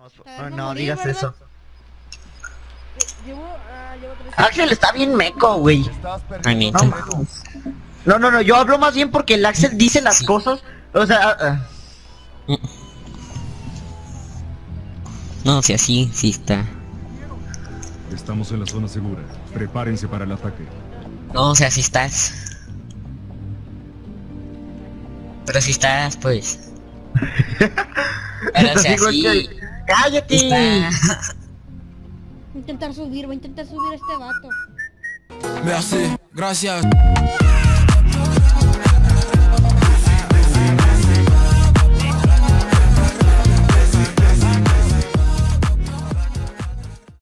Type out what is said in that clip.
No digas eso. Llevo 3. Axel está bien meco, güey. Manito. No mames. No, yo hablo más bien porque el Axel dice las cosas. O sea, No, si así, sí está. Estamos en la zona segura. Prepárense para el ataque. No, o sea, si estás. Pero si estás, pues. Pero o sea, digo sí. que... ¡Cállate! Está. Va a intentar subir este vato. Merci, gracias.